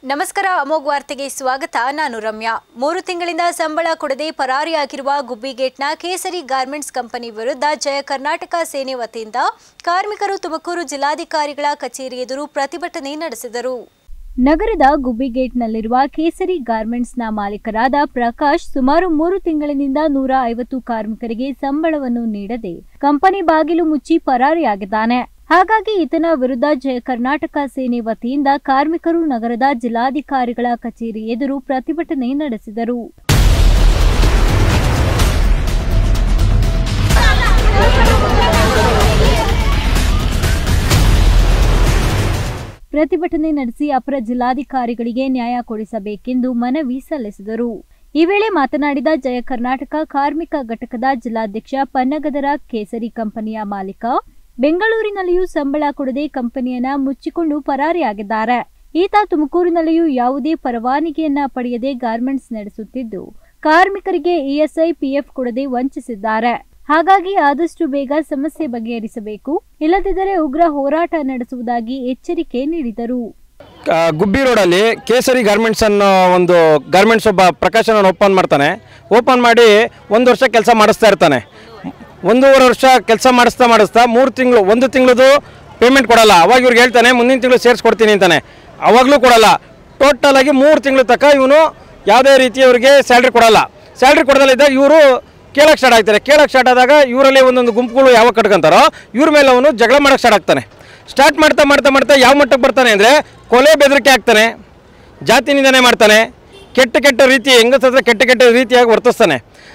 ನಮಸ್ಕಾರ ಅಮೋಘ್ ವಾರ್ತೆಗೆ ಸ್ವಾಗತ. ನಾನು ರಮ್ಯಾ. 3 ತಿಂಗಳಿಂದ ಸಂಬಳ ಕೊಡದೆ ಪರಾರಿಯಾಗಿರುವ ಗುಬ್ಬಿಗೇಟ್ನ ಕೇಸರಿ ಗಾರ್ಮೆಂಟ್ಸ್ ಕಂಪನಿ ವಿರುದ್ಧ ಜಯ ಕರ್ನಾಟಕ ಸೇನೆ ವತಿಯಿಂದ ಕಾರ್ಮಿಕರು ತುಮಕೂರು ಜಿಲ್ಲಾಧಿಕಾರಿಗಳ ಕಚೇರಿ ಎದುರು ಪ್ರತಿಭಟನೆ ನಡೆಸಿದರು. ನಗರದ ಗುಬ್ಬಿಗೇಟ್ನಲ್ಲಿರುವ ಕೇಸರಿ ಗಾರ್ಮೆಂಟ್ಸ್ನ ಮಾಲೀಕರಾದ ಪ್ರಕಾಶ್ ಸುಮಾರು 3 ತಿಂಗಳಿನಿಂದ 150 ಕಾರ್ಮಿಕರಿಗೆ ಸಂಬಳವನ್ನು ನೀಡದೆ ಕಂಪನಿ ಬಾಗಿಲು ಮುಚ್ಚಿ ಪರಾರಿಯಾಗಿದ್ದಾನೆ. ಹಾಗಾಗಿ ಈತನ ವಿರುದ್ಧ ಜಯ ಕರ್ನಾಟಕ ಸೇನೆ ವತಿಯಿಂದ ಕಾರ್ಮಿಕರು ನಗರದ ಜಿಲ್ಲಾಧಿಕಾರಿಗಳ ಕಚೇರಿ ಎದುರು ಪ್ರತಿಭಟನೆ ನಡೆಸಿದರು. ಪ್ರತಿಭಟನೆ ನಡೆಸಿ ಅಪರ ಜಿಲ್ಲಾಧಿಕಾರಿಗಳಿಗೆ ನ್ಯಾಯ ಕೊಡಿಸಬೇಕೆಂದು ಮನವಿ ಸಲ್ಲಿಸಿದರು. ಈ ವೇಳೆ ಮಾತನಾಡಿದ ಜಯ ಕರ್ನಾಟಕ ಕಾರ್ಮಿಕ ಘಟಕದ ಜಿಲ್ಲಾಧ್ಯಕ್ಷ ಪನ್ನಗದರ ಕೇಸರಿ ಕಂಪನಿಯ ಮಾಲೀಕ ಬೆಂಗಳೂರಿನಲ್ಲಿಯೂ ಸಂಬಳ ಕೊಡದೆ ಕಂಪನಿಯನ್ನ ಮುಚ್ಚಿಕೊಂಡು ಪರಾರಿಯಾಗಿದ್ದಾರೆ. ಈತ ತುಮಕೂರಿನಲ್ಲಿಯೂ ಯಾವುದೇ ಪರವಾನಗಿಯನ್ನ ಪಡೆಯದೆ ಗಾರ್ಮೆಂಟ್ಸ್ ನಡೆಸುತ್ತಿದ್ದು ಕಾರ್ಮಿಕರಿಗೆ ಇಎಸ್ಐ ಪಿಎಫ್ ಕೊಡದೆ ವಂಚಿಸಿದ್ದಾರೆ. ಹಾಗಾಗಿ ಆದಷ್ಟು ಬೇಗ ಸಮಸ್ಯೆ ಬಗೆಹರಿಸಬೇಕು, ಇಲ್ಲದಿದ್ದರೆ ಉಗ್ರ ಹೋರಾಟ ನಡೆಸುವುದಾಗಿ ಎಚ್ಚರಿಕೆ ನೀಡಿದರು. ಗುಬ್ಬಿ ರೋಡಲ್ಲಿ ಕೇಸರಿ ಗಾರ್ಮೆಂಟ್ಸ್ ಅನ್ನೋ ಒಂದು ಗಾರ್ಮೆಂಟ್ಸ್ ಒಬ್ಬ ಪ್ರಕಾಶನ ಓಪನ್ ಮಾಡ್ತಾನೆ. ಓಪನ್ ಮಾಡಿ 1 ವರ್ಷ ಕೆಲಸ ಮಾಡಿಸ್ತಾ ಇರ್ತಾನೆ. 1.5 ವರ್ಷ ಕೆಲಸ ಮಾಡಿಸ್ತಾ 3 ತಿಂಗಳು 1 ತಿಂಗಳದು ಪೇಮೆಂಟ್ ಕೊಡಲ್ಲ. ಅವಾಗ ಇವ್ರಿಗೆ ಹೇಳ್ತಾನೆ ಮುಂದಿನ ತಿಂಗಳು ಸೇರಿಸ್ಕೊಡ್ತೀನಿ ಅಂತಾನೆ. ಅವಾಗಲೂ ಕೊಡಲ್ಲ. ಟೋಟಲಾಗಿ 3 ತಿಂಗಳ ತನಕ ಇವನು ಯಾವುದೇ ರೀತಿ ಇವರಿಗೆ ಸ್ಯಾಲ್ರಿ ಕೊಡಲ್ಲ. ಸ್ಯಾಲ್ರಿ ಕೊಡದಲ್ಲಿದ್ದಾಗ ಇವರು ಕೇಳಕ್ಕೆ ಸ್ಟಾರ್ಟ್ ಆಗ್ತಾರೆ. ಕೇಳಕ್ಕೆ ಸ್ಟಾರ್ಟ್ ಆದಾಗ ಇವರಲ್ಲಿ ಒಂದೊಂದು ಗುಂಪುಗಳು ಯಾವಾಗ ಕಟ್ಕೊಂತಾರೋ ಇವ್ರ ಮೇಲೆ ಅವನು ಜಗಳ ಮಾಡೋಕ್ಕೆ ಸ್ಟಾರ್ಟ್ ಆಗ್ತಾನೆ. ಸ್ಟಾರ್ಟ್ ಮಾಡ್ತಾ ಯಾವ ಮಟ್ಟಕ್ಕೆ ಬರ್ತಾನೆ ಅಂದರೆ ಕೊಲೆ ಬೆದರಿಕೆ ಆಗ್ತಾನೆ, ಜಾತಿ ನಿಂದನೆ ಮಾಡ್ತಾನೆ, ಕೆಟ್ಟ ರೀತಿ ಹೆಂಗಸತ್ರ ಕೆಟ್ಟ ರೀತಿಯಾಗಿ ವರ್ತಿಸ್ತಾನೆ.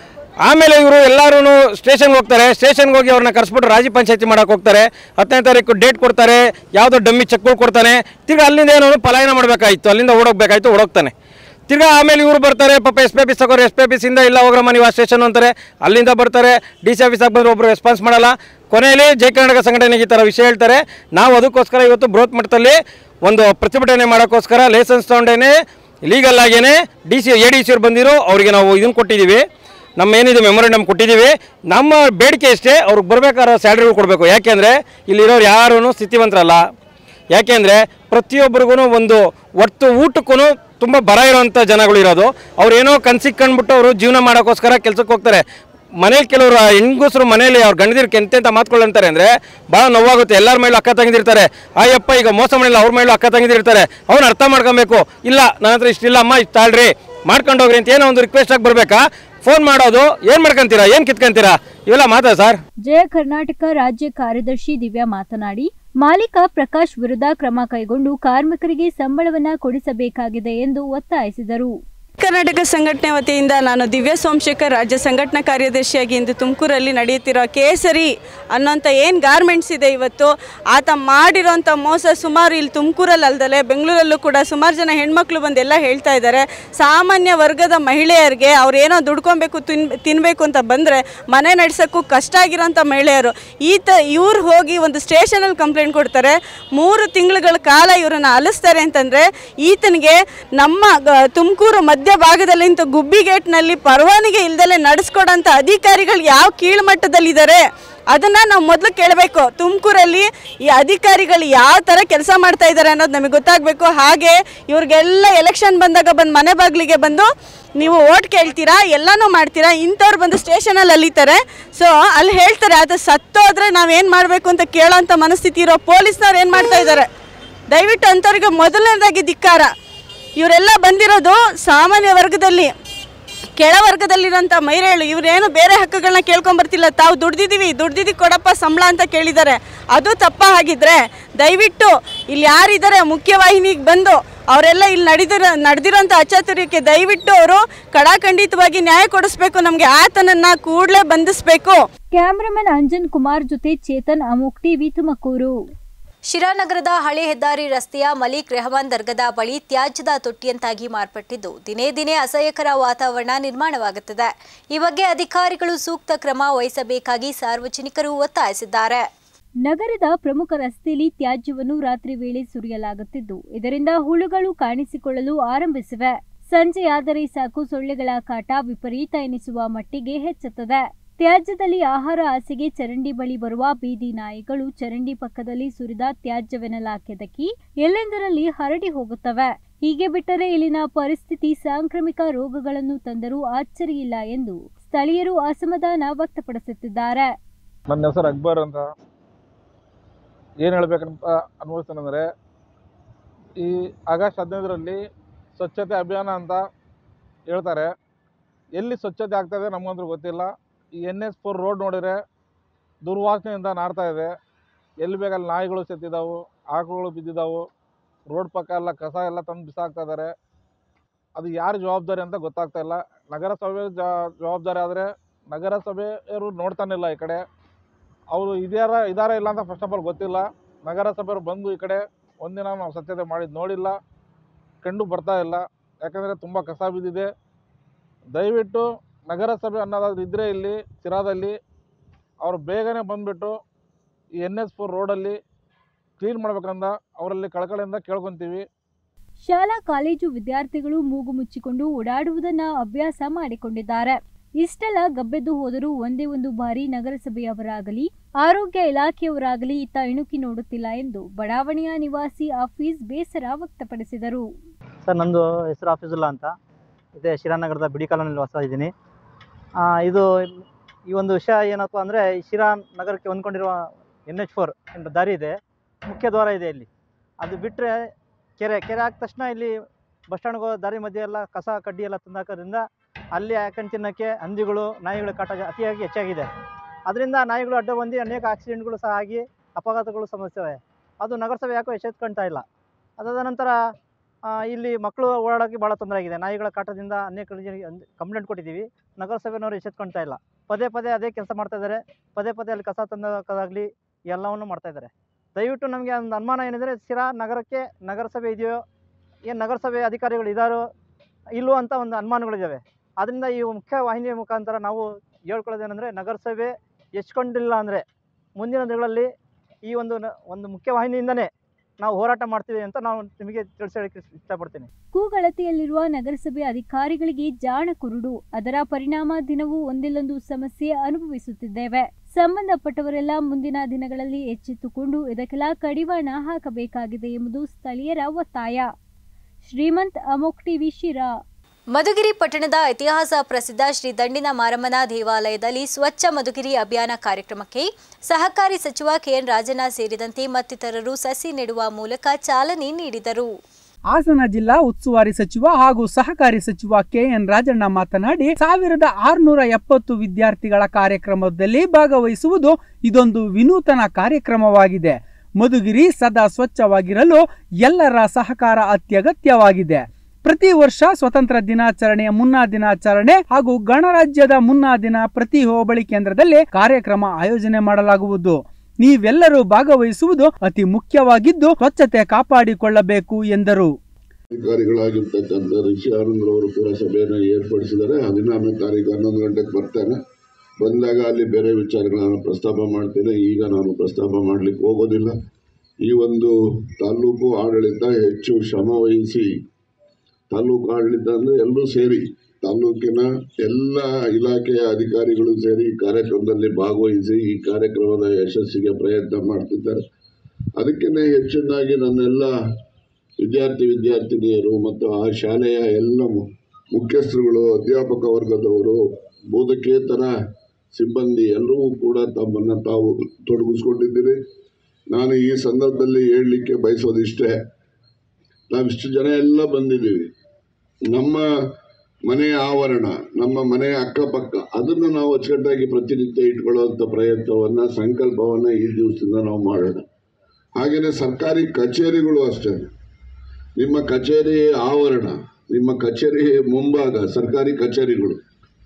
ಆಮೇಲೆ ಇವರು ಎಲ್ಲರೂ ಸ್ಟೇಷನ್ಗೆ ಹೋಗ್ತಾರೆ. ಸ್ಟೇಷನ್ಗೆ ಹೋಗಿ ಅವ್ರನ್ನ ಕರೆಸ್ಬಿಟ್ಟು ರಾಜಿ ಪಂಚಾಯತಿ ಮಾಡೋಕೆ ಹೋಗ್ತಾರೆ. 10ನೇ ತಾರೀಕು ಡೇಟ್ ಕೊಡ್ತಾರೆ. ಯಾವುದೋ ಡಮ್ಮಿ ಚೆಕ್ಗಳು ಕೊಡ್ತಾನೆ. ತಿರ್ಗಿ ಅಲ್ಲಿಂದ ಏನೋ ಪಲಾಯನ ಮಾಡಬೇಕಾಯಿತು, ಅಲ್ಲಿಂದ ಓಡೋಗ್ತಾನೆ. ತಿರ್ಗಿ ಆಮೇಲೆ ಇವರು ಬರ್ತಾರೆ. ಪಾಪ SP ಆಫೀಸ್ ತಗೋರು, SP ಆಫೀಸಿಂದ ಇಲ್ಲ ಹೋಗ್ರಮ್ಮ ನೀವು ಆ ಸ್ಟೇಷನ್ ಅಂತಾರೆ. ಅಲ್ಲಿಂದ ಬರ್ತಾರೆ. DC ಆಫೀಸಾಗಿ ಬಂದರೆ ಒಬ್ಬರು ರೆಸ್ಪಾನ್ಸ್ ಮಾಡಲ್ಲ. ಕೊನೆಯಲ್ಲಿ ಜಯ ಕರ್ನಾಟಕ ಸಂಘಟನೆಗೆ ಈ ಥರ ವಿಷಯ ಹೇಳ್ತಾರೆ. ನಾವು ಅದಕ್ಕೋಸ್ಕರ ಇವತ್ತು ಬೃಹತ್ ಮಟ್ಟದಲ್ಲಿ ಒಂದು ಪ್ರತಿಭಟನೆ ಮಾಡೋಕ್ಕೋಸ್ಕರ ಲೈಸೆನ್ಸ್ ತೊಗೊಂಡೇನೆ ಲೀಗಲ್ ಆಗೇನೆ ADC ಅವ್ರು ಬಂದಿರೋ ಅವರಿಗೆ ನಾವು ಇದನ್ನು ಕೊಟ್ಟಿದ್ದೀವಿ. ನಮ್ಮ ಏನಿದೆ ಮೆಮೊರಂಡಮ್ ಕೊಟ್ಟಿದ್ದೀವಿ. ನಮ್ಮ ಬೇಡಿಕೆ ಇಷ್ಟೇ, ಅವ್ರಿಗೆ ಬರಬೇಕಾದ್ರೆ ಸ್ಯಾಲ್ರಿಗಳು ಕೊಡಬೇಕು. ಯಾಕೆಂದರೆ ಇಲ್ಲಿರೋರು ಯಾರೂ ಸ್ಥಿತಿವಂತರಲ್ಲ. ಯಾಕೆಂದರೆ ಪ್ರತಿಯೊಬ್ಬರಿಗೂ ಒಂದು ಒಟ್ಟು ಊಟಕ್ಕೂ ತುಂಬ ಬರ ಇರೋವಂಥ ಜನಗಳು ಇರೋದು. ಅವ್ರು ಏನೋ ಕನ್ಸಿಗೆ ಕಂಡುಬಿಟ್ಟು ಅವರು ಜೀವನ ಮಾಡೋಕ್ಕೋಸ್ಕರ ಕೆಲಸಕ್ಕೆ ಹೋಗ್ತಾರೆ. ಮನೇಲಿ ಕೆಲವರು ಹೆಂಗಸರು ಮನೇಲಿ ಅವ್ರು ಗಂಡದಿರ್ಕೆ ಎಂತೆಂಥ ಮಾತುಗಳು ಅಂತಾರೆ ಅಂದರೆ ಭಾಳ ನೋವಾಗುತ್ತೆ. ಎಲ್ಲರ ಮೇಲೂ ಅಕ್ಕ ತಂಗಿದಿರ್ತಾರೆ. ಅಯ್ಯಪ್ಪ ಈಗ ಮೋಸ ಮಾಡಿಲ್ಲ, ಅವ್ರ ಮೇಲೂ ಅಕ್ಕ ತಂಗಿದಿರ್ತಾರೆ. ಅವ್ನು ಅರ್ಥ ಮಾಡ್ಕೊಬೇಕು. ಇಲ್ಲ ನನ್ನ ಹತ್ರ ಇಷ್ಟಿಲ್ಲ ಅಮ್ಮ, ಇಷ್ಟು ತಾಳ್ರಿ ಮಾಡ್ಕೊಂಡು ಹೋಗ್ರಿ ಅಂತ ಏನೋ ಒಂದು ರಿಕ್ವೆಸ್ಟ್ ಆಗಿ ಬರಬೇಕಾ? ಫೋನ್ ಮಾಡೋದು, ಏನು ಮಾಡ್ಕೊಂತೀರಾ, ಏನು ಕಿತ್ಕೊಂತೀರಾ, ಇವೆಲ್ಲ ಮಾತಾ ಸರ್. ಜಯ ಕರ್ನಾಟಕ ರಾಜ್ಯ ಕಾರ್ಯದರ್ಶಿ ದಿವ್ಯಾ ಮಾತನಾಡಿ, ಮಾಲೀಕ ಪ್ರಕಾಶ್ ವಿರುದ್ಧ ಕ್ರಮ ಕೈಗೊಂಡು ಕಾರ್ಮಿಕರಿಗೆ ಸಂಬಳವನ್ನ ಕೊಡಿಸಬೇಕಾಗಿದೆ ಎಂದು ಒತ್ತಾಯಿಸಿದರು. ಕರ್ನಾಟಕ ಸಂಘಟನೆ ವತಿಯಿಂದ ನಾನು ದಿವ್ಯಾ ಸೋಮಶೇಖರ್ ರಾಜ್ಯ ಸಂಘಟನಾ ಕಾರ್ಯದರ್ಶಿಯಾಗಿ ಇಂದು ತುಮಕೂರಲ್ಲಿ ನಡೆಯುತ್ತಿರೋ ಕೇಸರಿ ಅನ್ನೋಂಥ ಏನು ಗಾರ್ಮೆಂಟ್ಸ್ ಇದೆ, ಇವತ್ತು ಆತ ಮಾಡಿರೋಂಥ ಮೋಸ ಸುಮಾರು ಇಲ್ಲಿ ತುಮಕೂರಲ್ಲಿ ಅಲ್ದಲೆ ಬೆಂಗಳೂರಲ್ಲೂ ಕೂಡ ಸುಮಾರು ಜನ ಹೆಣ್ಮಕ್ಳು ಬಂದೆಲ್ಲ ಹೇಳ್ತಾ ಇದ್ದಾರೆ. ಸಾಮಾನ್ಯ ವರ್ಗದ ಮಹಿಳೆಯರಿಗೆ ಅವ್ರೇನೋ ದುಡ್ಕೊಬೇಕು ತಿನ್ನಬೇಕು ಅಂತ ಬಂದರೆ ಮನೆ ನಡೆಸೋಕ್ಕೂ ಕಷ್ಟ ಆಗಿರೋಂಥ ಮಹಿಳೆಯರು ಇವ್ರು ಹೋಗಿ ಒಂದು ಸ್ಟೇಷನಲ್ಲಿ ಕಂಪ್ಲೇಂಟ್ ಕೊಡ್ತಾರೆ. 3 ತಿಂಗಳುಗಳ ಕಾಲ ಇವರನ್ನು ಅಲಿಸ್ತಾರೆ ಅಂತಂದರೆ ಈತನಿಗೆ ನಮ್ಮ ತುಮಕೂರು ಭಾಗದಲ್ಲಿ ಇಂಥ ಗುಬ್ಬಿಗೇಟ್ನಲ್ಲಿ ಪರವಾನಗಿ ಇಲ್ದಲೆ ನಡೆಸ್ಕೊಡೋಂಥ ಅಧಿಕಾರಿಗಳು ಯಾವ ಕೀಳ್ಮಟ್ಟದಲ್ಲಿದ್ದಾರೆ ಅದನ್ನು ನಾವು ಮೊದಲು ಕೇಳಬೇಕು. ತುಮಕೂರಲ್ಲಿ ಈ ಅಧಿಕಾರಿಗಳು ಯಾವ ಥರ ಕೆಲಸ ಮಾಡ್ತಾ ಇದ್ದಾರೆ ಅನ್ನೋದು ನಮಗೆ ಗೊತ್ತಾಗಬೇಕು. ಹಾಗೆ ಇವ್ರಿಗೆಲ್ಲ ಎಲೆಕ್ಷನ್ ಬಂದಾಗ ಮನೆ ಬಾಗಿಲಿಗೆ ಬಂದು ನೀವು ಓಟ್ ಕೇಳ್ತೀರಾ, ಎಲ್ಲನೂ ಮಾಡ್ತೀರಾ, ಇಂಥವ್ರು ಬಂದು ಸ್ಟೇಷನಲ್ಲಿ ಅಲಿತಾರೆ. ಸೊ ಅಲ್ಲಿ ಹೇಳ್ತಾರೆ ಅದು ಸತ್ತೋದ್ರೆ ನಾವೇನು ಮಾಡಬೇಕು ಅಂತ ಕೇಳೋಂಥ ಮನಸ್ಥಿತಿ ಇರೋ ಪೊಲೀಸ್ನವ್ರು ಏನು ಮಾಡ್ತಾ ಇದ್ದಾರೆ? ದಯವಿಟ್ಟು ಅಂಥವ್ರಿಗೆ ಮೊದಲನೇದಾಗಿ ಧಿಕ್ಕಾರ. ಇವರೆಲ್ಲ ಬಂದಿರೋದು ಸಾಮಾನ್ಯ ವರ್ಗದಲ್ಲಿ, ಕೆಳವರ್ಗದಲ್ಲಿರೋಂಥ ಮಹಿಳೆಯರು. ಇವರೇನು ಬೇರೆ ಹಕ್ಕುಗಳನ್ನ ಕೇಳ್ಕೊಂಬರ್ತಿಲ್ಲ. ತಾವು ದುಡ್ದಿದ್ದೀವಿ ಕೊಡಪ್ಪ ಸಂಬಳ ಅಂತ ಕೇಳಿದ್ದಾರೆ. ಅದು ತಪ್ಪ ಆಗಿದ್ರೆ ದಯವಿಟ್ಟು ಇಲ್ಲಿ ಯಾರಿದ್ದಾರೆ ಮುಖ್ಯವಾಹಿನಿಗೆ ಬಂದು ಅವರೆಲ್ಲ ಇಲ್ಲಿ ನಡೆದಿರೋಂಥ ಅಚಾತುರ್ಯಕ್ಕೆ ದಯವಿಟ್ಟು ಅವರು ಕಡಾಖಂಡಿತವಾಗಿ ನ್ಯಾಯ ಕೊಡಿಸ್ಬೇಕು. ನಮಗೆ ಆತನನ್ನ ಕೂಡಲೇ ಬಂಧಿಸಬೇಕು. ಕ್ಯಾಮರಾಮನ್ ಅಂಜನ್ ಕುಮಾರ್ ಜೊತೆ ಚೇತನ್, ಅಮೋಘ್ ಟಿವಿ, ತುಮಕೂರು. ಶಿರಾನಗರದ ಹಳೆ ಹೆದ್ದಾರಿ ರಸ್ತೆಯ ಮಲಿಕ್ ರೆಹಮಾನ್ ದರ್ಗಾದ ಬಳಿ ತ್ಯಾಜ್ಯದ ತೊಟ್ಟಿಯಂತಾಗಿ ಮಾರ್ಪಟ್ಟಿದ್ದು ದಿನೇ ದಿನೇ ಅಸಹ್ಯಕರ ವಾತಾವರಣ ನಿರ್ಮಾಣವಾಗುತ್ತಿದೆ. ಈ ಬಗ್ಗೆ ಅಧಿಕಾರಿಗಳು ಸೂಕ್ತ ಕ್ರಮ ವಹಿಸಬೇಕಾಗಿ ಸಾರ್ವಜನಿಕರು ಒತ್ತಾಯಿಸಿದ್ದಾರೆ. ನಗರದ ಪ್ರಮುಖ ರಸ್ತೆಯಲ್ಲಿ ತ್ಯಾಜ್ಯವನ್ನು ರಾತ್ರಿ ವೇಳೆ ಸುರಿಯಲಾಗುತ್ತಿದ್ದು ಇದರಿಂದ ಹುಳುಗಳು ಕಾಣಿಸಿಕೊಳ್ಳಲು ಆರಂಭಿಸಿವೆ. ಸಂಜೆಯಾದರೆ ಸಾಕು ಸೊಳ್ಳೆಗಳ ಕಾಟ ವಿಪರೀತ ಎನಿಸುವ ಮಟ್ಟಿಗೆ ಹೆಚ್ಚುತ್ತದೆ. ತ್ಯಾಜ್ಯದಲ್ಲಿ ಆಹಾರ ಆಸೆಗೆ ಚರಂಡಿ ಬಳಿ ಬರುವ ಬೀದಿ ನಾಯಿಗಳು ಚರಂಡಿ ಪಕ್ಕದಲ್ಲಿ ಸುರಿದ ತ್ಯಾಜ್ಯವೆನ್ನಲಾಕೆದಕಿ ಎಲ್ಲೆಂದರಲ್ಲಿ ಹರಡಿ ಹೋಗುತ್ತವೆ. ಹೀಗೆ ಬಿಟ್ಟರೆ ಇಲ್ಲಿನ ಪರಿಸ್ಥಿತಿ ಸಾಂಕ್ರಾಮಿಕ ರೋಗಗಳನ್ನು ತಂದರೂ ಅಚ್ಚರಿಯಿಲ್ಲ ಎಂದು ಸ್ಥಳೀಯರು ಅಸಮಾಧಾನ ವ್ಯಕ್ತಪಡಿಸುತ್ತಿದ್ದಾರೆ. ನನ್ನ ಹೆಸರು ಅಕ್ಬರ್ ಅಂತ. ಏನು ಹೇಳ್ಬೇಕಂತ ಅನ್ಭವಿಸ್ತೇನೆಂದರೆ, ಈ ಆಗಸ್ಟ್ 15ರಲ್ಲಿ ಸ್ವಚ್ಛತೆ ಅಭಿಯಾನ ಅಂತ ಹೇಳ್ತಾರೆ. ಎಲ್ಲಿ ಸ್ವಚ್ಛತೆ ಆಗ್ತಾಯಿದೆ ನಮಗಂತೂ ಗೊತ್ತಿಲ್ಲ. ಈ NH4 ರೋಡ್ ನೋಡಿದರೆ ದುರ್ವಾಸನೆಯಿಂದ ನಾರ್ತಾ ಇದೆ. ಎಲ್ಲಿ ಬೇಕಲ್ಲಿ ನಾಯಿಗಳು ಸತ್ತಿದ್ದಾವು, ಆಕಳುಗಳು ಬಿದ್ದಿದ್ದಾವು. ರೋಡ್ ಪಕ್ಕ ಎಲ್ಲ ಕಸ ಎಲ್ಲ ತಂದು ಬಿಸಾಕ್ತಾ ಇದ್ದಾರೆ. ಅದು ಯಾರು ಜವಾಬ್ದಾರಿ ಅಂತ ಗೊತ್ತಾಗ್ತಾ ಇಲ್ಲ. ನಗರಸಭೆ ಜವಾಬ್ದಾರಿ ಆದರೆ ನಗರಸಭೆಯವರು ನೋಡ್ತಾನಿಲ್ಲ ಈ ಕಡೆ. ಅವರು ಇದಾರ ಇಲ್ಲ ಅಂತ ಫಸ್ಟ್ ಆಫ್ ಆಲ್ ಗೊತ್ತಿಲ್ಲ. ನಗರಸಭೆಯವರು ಬಂದು ಈ ಕಡೆ ಒಂದಿನ ನಾವು ಸ್ವಚ್ಛತೆ ಮಾಡಿದ್ದು ನೋಡಿಲ್ಲ, ಕಂಡು ಬರ್ತಾ ಇಲ್ಲ. ಯಾಕಂದರೆ ತುಂಬ ಕಸ ಬಿದ್ದಿದೆ. ದಯವಿಟ್ಟು ನಗರಸಭೆ ಅನ್ನೋದಾದ್ರು ಇದ್ದರೆ ಇಲ್ಲಿ ಸಿರಾದಲ್ಲಿ ಅವರು ಬೇಗನೆ ಬಂದುಬಿಟ್ಟು ಈ NH4 ರೋಡಲ್ಲಿ ಕ್ಲೀನ್ ಮಾಡ್ಬೇಕಂತ ಅವರಲ್ಲಿ ಕಳಕಳಿಯಿಂದ ಕೇಳ್ಕೊತೀವಿ. ಶಾಲಾ ಕಾಲೇಜು ವಿದ್ಯಾರ್ಥಿಗಳು ಮೂಗು ಮುಚ್ಚಿಕೊಂಡು ಓಡಾಡುವುದನ್ನು ಅಭ್ಯಾಸ ಮಾಡಿಕೊಂಡಿದ್ದಾರೆ. ಇಷ್ಟೆಲ್ಲ ಗಬ್ಬೆದ್ದು ಹೋದರೂ ಒಂದೇ ಒಂದು ಬಾರಿ ನಗರಸಭೆಯವರಾಗಲಿ ಆರೋಗ್ಯ ಇಲಾಖೆಯವರಾಗಲಿ ಇತ್ತ ಇಣುಕಿ ನೋಡುತ್ತಿಲ್ಲ ಎಂದು ಬಡಾವಣೆಯ ನಿವಾಸಿ ಆಫೀಸ್ ಬೇಸರ ವ್ಯಕ್ತಪಡಿಸಿದರು. ಸರ್, ನಂದು ಹೆಸರು ಆಫೀಸುಲ್ಲಾ ಅಂತ. ಇದೇ ಶಿರಾನಗರದ ಬಿಡಿ ಕಾಲೋನಿಯಲ್ಲಿ ವಾಸ ಇದ್ದೀನಿ. ಈ ಒಂದು ವಿಷಯ ಏನಪ್ಪ ಅಂದರೆ, ಶಿರಾ ನಗರಕ್ಕೆ ಹೊಂದ್ಕೊಂಡಿರುವ NH4 ಎಂಬ ದಾರಿ ಇದೆ, ಮುಖ್ಯ ದ್ವಾರ ಇದೆ ಇಲ್ಲಿ. ಅದು ಬಿಟ್ಟರೆ ಕೆರೆ ಆದ ತಕ್ಷಣ ಇಲ್ಲಿ ಬಸ್ ಸ್ಟ್ಯಾಂಡ್ಗೆ ದಾರಿ ಮಧ್ಯೆ ಎಲ್ಲ ಕಸ ಕಡ್ಡಿ ಎಲ್ಲ ತಂದಾಕೋದ್ರಿಂದ ಅಲ್ಲಿ ಹಾಕೊಂಡು ತಿನ್ನೋಕ್ಕೆ ಹಂದಿಗಳು, ನಾಯಿಗಳ ಕಾಟ ಅತಿಯಾಗಿ ಹೆಚ್ಚಾಗಿದೆ. ಅದರಿಂದ ನಾಯಿಗಳು ಅಡ್ಡ ಬಂದು ಅನೇಕ ಆಕ್ಸಿಡೆಂಟ್ಗಳು ಸಹ ಆಗಿ ಅಪಘಾತಗಳು ಸಮಸ್ಯೆ. ಅದು ನಗರಸಭೆ ಯಾಕೋ ಎಚ್ಚೆತ್ಕೊಳ್ತಾ ಇಲ್ಲ. ಅದಾದ ನಂತರ ಇಲ್ಲಿ ಮಕ್ಕಳು ಓಡಾಡೋಕ್ಕೆ ಭಾಳ ತೊಂದರೆ ಆಗಿದೆ. ನಾಯಿಗಳ ಕಾಟದಿಂದ ಅನೇಕ ಕಂಪ್ಲೇಂಟ್ ಕೊಟ್ಟಿದ್ದೀವಿ. ನಗರಸಭೆಯವರು ಎಚ್ಚೆತ್ಕೊಳ್ತಾ ಇಲ್ಲ. ಪದೇ ಅದೇ ಕೆಲಸ ಮಾಡ್ತಾಯಿದ್ದಾರೆ. ಪದೇ ಅಲ್ಲಿ ಕಸ ತಂದಾಕೋದಾಗಲಿ ಎಲ್ಲವನ್ನು ಮಾಡ್ತಾಯಿದ್ದಾರೆ. ದಯವಿಟ್ಟು ನಮಗೆ ಒಂದು ಅನುಮಾನ ಏನಿದೆ, ಸಿರಾ ನಗರಕ್ಕೆ ನಗರಸಭೆ ಇದೆಯೋ, ಏನು ನಗರಸಭೆ ಅಧಿಕಾರಿಗಳು ಇದ್ದಾರೋ ಇಲ್ಲವೋ ಅಂತ ಒಂದು ಅನುಮಾನಗಳಿದ್ದಾವೆ. ಆದ್ದರಿಂದ ಈ ಮುಖ್ಯ ವಾಹಿನಿಯ ಮುಖಾಂತರ ನಾವು ಹೇಳ್ಕೊಳ್ಳೋದೇನೆಂದರೆ, ನಗರಸಭೆ ಎಚ್ಕೊಂಡಿಲ್ಲ ಅಂದರೆ ಮುಂದಿನ ದಿನಗಳಲ್ಲಿ ಈ ಒಂದು ಮುಖ್ಯ ವಾಹಿನಿಯಿಂದನೇ ನಾವು ಹೋರಾಟ ಮಾಡ್ತೀವಿ ಅಂತ ನಾವು ನಿಮಗೆ ತಿಳಿಸೋಕೆ ಇಷ್ಟಪಡ್ತೀನಿ. ಕೂಗಳತೆಯಲ್ಲಿರುವ ನಗರಸಭೆ ಅಧಿಕಾರಿಗಳಿಗೆ ಜಾಣ ಕುರುಡು. ಅದರ ಪರಿಣಾಮ ದಿನವೂ ಒಂದಿಲ್ಲೊಂದು ಸಮಸ್ಯೆ ಅನುಭವಿಸುತ್ತಿದ್ದೇವೆ. ಸಂಬಂಧಪಟ್ಟವರೆಲ್ಲ ಮುಂದಿನ ದಿನಗಳಲ್ಲಿ ಎಚ್ಚೆತ್ತುಕೊಂಡು ಇದಕ್ಕೆಲ್ಲ ಕಡಿವಾಣ ಹಾಕಬೇಕಾಗಿದೆ ಎಂಬುದು ಸ್ಥಳೀಯರ ಒತ್ತಾಯ. ಶ್ರೀಮಂತ್, ಅಮೋಕ್ ಟಿವಿ, ಶಿರಾ. ಮಧುಗಿರಿ ಪಟ್ಟಣದ ಇತಿಹಾಸ ಪ್ರಸಿದ್ಧ ಶ್ರೀ ದಂಡಿನ ಮಾರಮ್ಮನ ದೇವಾಲಯದಲ್ಲಿ ಸ್ವಚ್ಛ ಮಧುಗಿರಿ ಅಭಿಯಾನ ಕಾರ್ಯಕ್ರಮಕ್ಕೆ ಸಹಕಾರಿ ಸಚಿವ KN ರಾಜಣ್ಣ ಸೇರಿದಂತೆ ಮತ್ತಿತರರು ಸಸಿ ನೆಡುವ ಮೂಲಕ ಚಾಲನೆ ನೀಡಿದರು. ಹಾಸನ ಜಿಲ್ಲಾ ಉಸ್ತುವಾರಿ ಸಚಿವ ಹಾಗೂ ಸಹಕಾರಿ ಸಚಿವ KN ರಾಜಣ್ಣ ಮಾತನಾಡಿ, 1670 ವಿದ್ಯಾರ್ಥಿಗಳ ಕಾರ್ಯಕ್ರಮದಲ್ಲಿ ಭಾಗವಹಿಸುವುದು ಇದೊಂದು ವಿನೂತನ ಕಾರ್ಯಕ್ರಮವಾಗಿದೆ. ಮಧುಗಿರಿ ಸದಾ ಸ್ವಚ್ಛವಾಗಿರಲು ಎಲ್ಲರ ಸಹಕಾರ ಅತ್ಯಗತ್ಯವಾಗಿದೆ. ಪ್ರತಿ ವರ್ಷ ಸ್ವತಂತ್ರ ದಿನಾಚರಣೆಯ ಮುನ್ನಾ ದಿನಾಚರಣೆ ಹಾಗೂ ಗಣರಾಜ್ಯದ ಮುನ್ನಾ ದಿನ ಪ್ರತಿ ಹೋಬಳಿ ಕೇಂದ್ರದಲ್ಲಿ ಕಾರ್ಯಕ್ರಮ ಆಯೋಜನೆ ಮಾಡಲಾಗುವುದು. ನೀವೆಲ್ಲರೂ ಭಾಗವಹಿಸುವುದು ಅತಿ ಮುಖ್ಯವಾಗಿದ್ದು ಸ್ವಚ್ಛತೆ ಕಾಪಾಡಿಕೊಳ್ಳಬೇಕು ಎಂದರು. ಅಧಿಕಾರಿಗಳಾಗಿರ್ತಕ್ಕಂಥ ರಿಷಿ ಆನಂದ್ ಅವರು ಕೂಡ ಸಭೆಯನ್ನು ಏರ್ಪಡಿಸಿದ್ದಾರೆ. 14ನೇ ತಾರೀಕು 11 ಗಂಟೆಗೆ ಬರ್ತಾನೆ. ಬಂದಾಗ ಅಲ್ಲಿ ಬೇರೆ ವಿಚಾರಗಳನ್ನು ಪ್ರಸ್ತಾಪ ಮಾಡ್ತೇನೆ. ಈಗ ನಾನು ಪ್ರಸ್ತಾಪ ಮಾಡಲಿಕ್ಕೆ ಹೋಗೋದಿಲ್ಲ. ಈ ಒಂದು ತಾಲೂಕು ಆಡಳಿತ ಹೆಚ್ಚು ಶ್ರಮ ವಹಿಸಿ, ತಾಲೂಕು ಆಡಳಿತ ಅಂದರೆ ಎಲ್ಲರೂ ಸೇರಿ, ತಾಲೂಕಿನ ಎಲ್ಲ ಇಲಾಖೆಯ ಅಧಿಕಾರಿಗಳು ಸೇರಿ ಕಾರ್ಯಕ್ರಮದಲ್ಲಿ ಭಾಗವಹಿಸಿ ಈ ಕಾರ್ಯಕ್ರಮದ ಯಶಸ್ಸಿಗೆ ಪ್ರಯತ್ನ ಮಾಡ್ತಿದ್ದಾರೆ. ಅದಕ್ಕಿಂತ ಹೆಚ್ಚಿನಾಗಿ ನನ್ನೆಲ್ಲ ವಿದ್ಯಾರ್ಥಿನಿಯರು ಮತ್ತು ಆ ಶಾಲೆಯ ಎಲ್ಲ ಮುಖ್ಯಸ್ಥರುಗಳು, ಅಧ್ಯಾಪಕ ವರ್ಗದವರು, ಬೋಧಕೇತರ ಸಿಬ್ಬಂದಿ ಎಲ್ಲರೂ ಕೂಡ ತಮ್ಮನ್ನು ತಾವು ತೊಡಗಿಸ್ಕೊಂಡಿದ್ದೀರಿ. ನಾನು ಈ ಸಂದರ್ಭದಲ್ಲಿ ಹೇಳಲಿಕ್ಕೆ ಬಯಸೋದಿಷ್ಟೇ, ನಾವಿಷ್ಟು ಜನ ಎಲ್ಲ ಬಂದಿದ್ದೀವಿ. ನಮ್ಮ ಮನೆಯ ಆವರಣ, ನಮ್ಮ ಮನೆಯ ಅಕ್ಕಪಕ್ಕ, ಅದನ್ನು ನಾವು ಅಚ್ಚುಕಟ್ಟಾಗಿ ಪ್ರತಿನಿತ್ಯ ಇಟ್ಕೊಳ್ಳುವಂಥ ಪ್ರಯತ್ನವನ್ನು, ಸಂಕಲ್ಪವನ್ನು ಈ ದಿವಸದಿಂದ ನಾವು ಮಾಡೋಣ. ಹಾಗೆಯೇ ಸರ್ಕಾರಿ ಕಚೇರಿಗಳು ಅಷ್ಟೇ. ನಿಮ್ಮ ಕಚೇರಿ ಆವರಣ, ನಿಮ್ಮ ಕಚೇರಿ ಮುಂಭಾಗ ಸರ್ಕಾರಿ ಕಚೇರಿಗಳು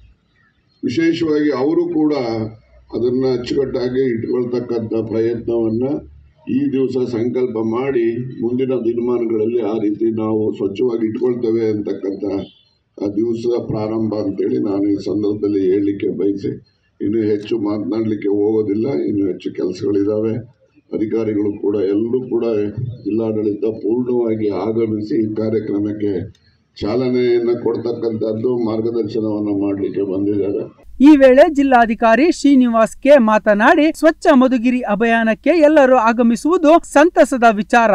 ವಿಶೇಷವಾಗಿ ಅವರು ಕೂಡ ಅದನ್ನು ಅಚ್ಚುಕಟ್ಟಾಗಿ ಇಟ್ಕೊಳ್ತಕ್ಕಂಥ ಪ್ರಯತ್ನವನ್ನು ಈ ದಿವಸ ಸಂಕಲ್ಪ ಮಾಡಿ ಮುಂದಿನ ದಿನಮಾನಗಳಲ್ಲಿ ಆ ರೀತಿ ನಾವು ಸ್ವಚ್ಛವಾಗಿ ಇಟ್ಕೊಳ್ತೇವೆ ಅಂತಕ್ಕಂಥ ದಿವಸ ಪ್ರಾರಂಭ ಅಂತೇಳಿ ನಾನು ಈ ಸಂದರ್ಭದಲ್ಲಿ ಹೇಳಲಿಕ್ಕೆ ಬಯಸಿ ಇನ್ನೂ ಹೆಚ್ಚು ಮಾತನಾಡಲಿಕ್ಕೆ ಹೋಗೋದಿಲ್ಲ. ಇನ್ನೂ ಹೆಚ್ಚು ಕೆಲಸಗಳಿದ್ದಾವೆ. ಅಧಿಕಾರಿಗಳು ಕೂಡ ಎಲ್ಲರೂ ಕೂಡ ಜಿಲ್ಲಾಡಳಿತ ಪೂರ್ಣವಾಗಿ ಆಗಮಿಸಿ ಈ ಕಾರ್ಯಕ್ರಮಕ್ಕೆ ಚಾಲನೆಯನ್ನು ಕೊಡ್ತಕ್ಕಂಥದ್ದು, ಮಾರ್ಗದರ್ಶನವನ್ನು ಮಾಡಲಿಕ್ಕೆ ಬಂದಿದ್ದಾರೆ. ಈ ವೇಳೆ ಜಿಲ್ಲಾಧಿಕಾರಿ ಶ್ರೀನಿವಾಸ್ ಕೆ ಮಾತನಾಡಿ, ಸ್ವಚ್ಛ ಮಧುಗಿರಿ ಅಭಿಯಾನಕ್ಕೆ ಎಲ್ಲರೂ ಆಗಮಿಸುವುದು ಸಂತಸದ ವಿಚಾರ.